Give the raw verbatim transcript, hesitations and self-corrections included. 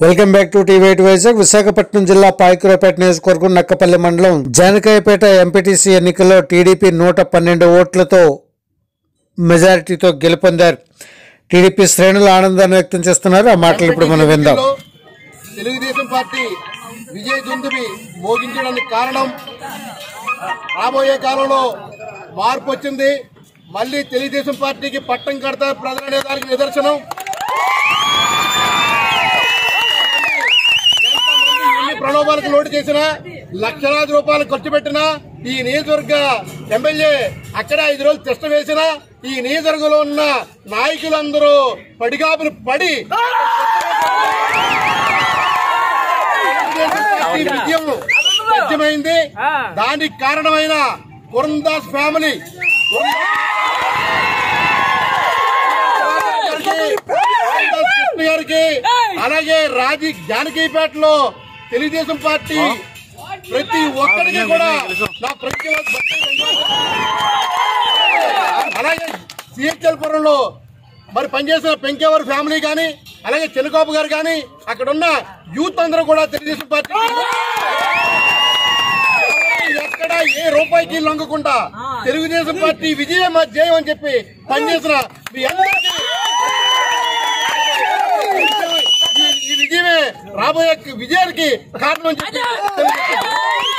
Welcome back to TV eight Vizag. Visakhapatnam జిల్లా పాయకురాపేట నియోజకవర్గం నక్కపల్లి మండలం జానకాయపేట ఎంపీటీసీ ఎన్నికల్లో టీడీపీ నూట పన్నెండు ఓట్లతో మెజారిటీతో గెలుపొందారు. టీడీపీ శ్రేణులు ఆనందాన్ని వ్యక్తం చేస్తున్నారు. ఆ మాటలు ఇప్పుడు మనం విందాం. తెలుగుదేశం పార్టీ విజయ దుందుబి మోగించడానికి కారణం రాబోయే కాలంలో మార్పు వచ్చింది. మళ్లీ తెలుగుదేశం పార్టీకి పట్టం కడతారు ప్రజలనే దానికి నిదర్శనం. ఎన్ని ప్రలోభాలకు లోటు చేసినా, లక్షలాది రూపాయలు ఖర్చు పెట్టినా, ఈ నియోజకవర్గ ఎమ్మెల్యే అక్కడ ఐదు రోజులు టెస్ట్ వేసినా, ఈ నియోజకవర్గంలో ఉన్న నాయకులందరూ పడిగాపులు పడి విజయం సాధ్యమైంది. దానికి కారణమైన కురందాస్ ఫ్యామిలీ కృష్ణ గారికి, అలాగే రాజీ జానకీపేటలో తెలుగుదేశం పార్టీ ప్రతి ఒక్కరికి కూడా నా ప్రతి అలాగే సిహెచ్ఎల్ పురంలో మరి పనిచేసిన పెంకేవారి ఫ్యామిలీ కానీ, అలాగే చెన్నకాపు గారు కానీ, అక్కడ ఉన్న యూత్ అందరూ కూడా తెలుగుదేశం పార్టీ ఎక్కడ ఏ రూపాయికి లొంగకుండా తెలుగుదేశం పార్టీ విజయం జయం అని చెప్పి పనిచేసిన మీ అందరికీ ఈ విజయమే రాబోయే విజయానికి కారణం అని చెప్పి